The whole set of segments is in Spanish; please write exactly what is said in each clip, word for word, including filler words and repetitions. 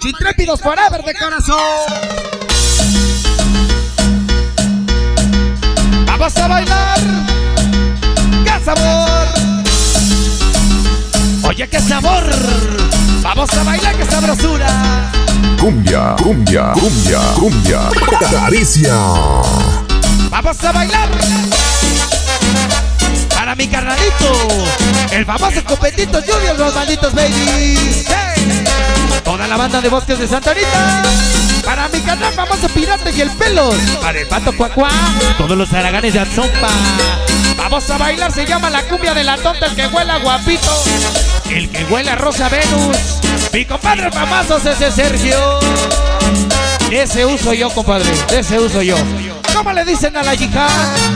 Intrépidos forever de corazón. Vamos a bailar. ¡Qué sabor! Oye, qué sabor. Vamos a bailar, qué sabrosura. Cumbia, cumbia, cumbia, cumbia. Caricia. Vamos a bailar. Para mi carnalito, el famoso Copetito Junior, los malditos babies. Hey. Toda la banda de Bosques de Santa Rita. Para mi canal famoso Pirata y el Pelos. Para el Pato Cuacuá. Todos los haraganes de Azompa. Vamos a bailar, se llama la cumbia de la tonta. El que huela guapito, el que huela Rosa Venus. Mi compadre famoso es ese Sergio. De ese uso yo, compadre, de ese uso yo. ¿Cómo le dicen a la yihad?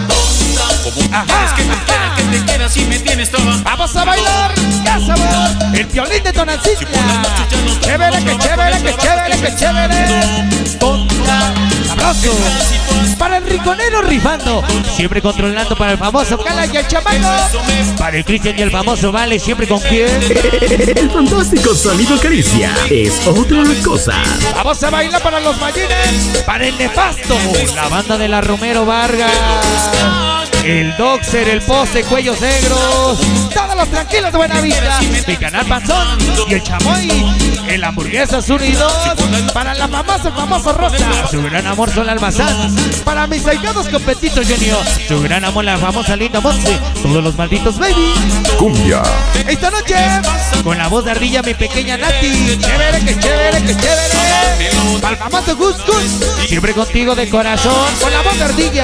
Ajá, que me quiera, que te quiera, si me tienes toda. Vamos a bailar, qué sabor. El violín de Tonancilla. Chévere, que chévere, que chévere, que chévere. Tonta, sabroso. Para el riconero rifando, siempre controlando para el famoso Cala y el chamaco. Para el Cristian y el famoso Vale, siempre con quién. El fantástico sonido Caricia es otra cosa. Vamos a bailar para los ballines. Para el nefasto, la banda de la Romero Vargas. El Doxer, el Poste, Cuellos Negros. Todos los tranquilos de Buenavista. Mi canal Panzón y el Chamoy. El Hamburguesas uno y dos. Para la famosa, el famoso Rosa. Su gran amor Sol Almazán. Para mis ahijados Competitos Junior. Su gran amor la famosa Linda Monse. Todos los malditos baby. Cumbia. Esta noche con la voz de ardilla mi pequeña Nati. Chévere, que chévere, que chévere. Para el famoso Gus Gus. Siempre contigo de corazón. Con la voz de ardilla.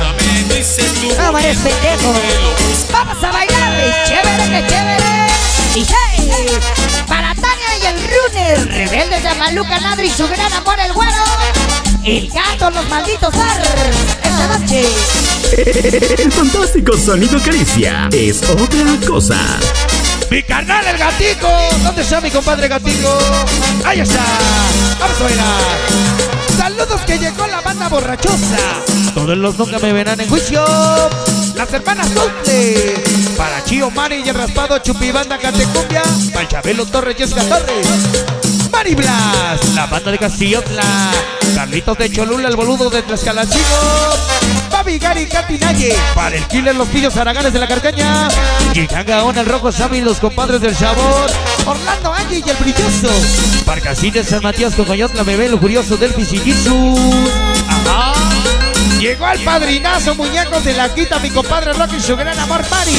No eres pendejo. Vamos a bailar, chévere, que chévere. Y hey, para Tania y el Runner, rebeldes de Maluca Nadri y su gran amor el güero. El gato, los malditos ar. Esta noche. El fantástico sonido Caricia es otra cosa. Mi carnal el Gatico. ¿Dónde está mi compadre Gatico? Ahí está. Vamos a bailar. Saludos, que llegó la banda borrachosa. Todos los nunca me verán en juicio. Las hermanas Dulce. Para Chío, Mari y el raspado Chupibanda Catecumbia. Para el Chabelo Torres, Jessica Torres. Mari Blas, la banda de Castillotla. Carlitos de Cholula, el boludo de Tlaxcalancingo. Babi Gary Catinaye. Para el Killer, los pillos araganes de la Carcaña. Giganga, el Rojo Sammy, los compadres del Sabor. Orlando Angie y el Brilloso. Para Casines San Matías con Coyotla, Bebé, lo curioso del Pisillitsu. Ajá. Llegó al padrinazo, muñecos de la quita, mi compadre Rocky y su gran amor Mari.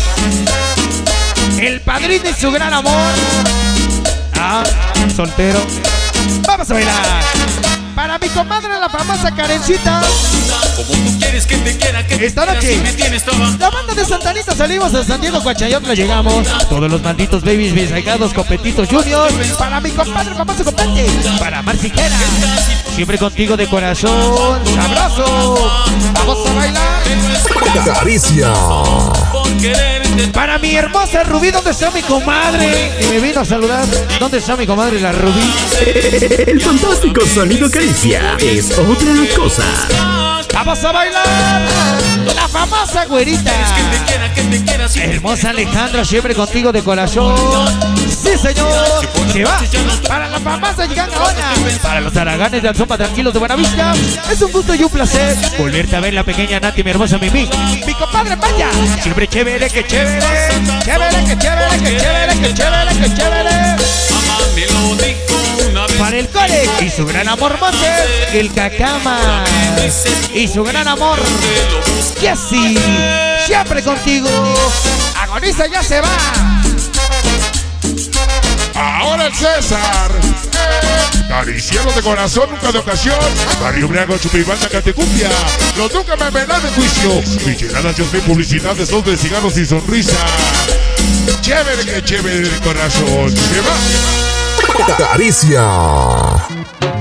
El padrino y su gran amor. Ah, soltero. Vamos a bailar. Para mi comadre la famosa Karencita. Como tú quieres que te quiera, que esta noche la banda de Santanita salimos de San Diego, Coachayotla llegamos. Todos los malditos babies, mis ahijados Competitos Junior. Para mi compadre famoso Compete. Para Marciquera, siempre contigo de corazón. Sabroso. Vamos a bailar. Caricia. Para mi hermosa Rubí, ¿dónde está mi comadre? Y me vino a saludar. ¿Dónde está mi comadre la Rubí? El fantástico sonido Caricia es otra cosa. Vamos a bailar. La famosa güerita. Hermosa Alejandra, siempre contigo de corazón. Sí, señor. Se va. Para la famosa Gigangaona. Para los haraganes de Azompa tranquilos de Buenavista. Es un gusto y un placer volverte a ver, la pequeña Nati, mi hermosa Mimi. Mi compadre Maya. Siempre chévere, que chévere. Chévere, que chévere, que chévere, que chévere, que chévere. Para el Core y su gran amor Montes, el Cacama y su gran amor Jessy, siempre contigo. Agoniza, ya se va. Ahora el César. Cariciano de corazón, nunca de ocasión. Barrio Briago, Chupibanda, Catecumbia. Los nunca me verán de juicio. Micheladas, yo soy publicidades, dos de cigarros y sonrisa. Chévere, que chévere de corazón. Se va. Caricia.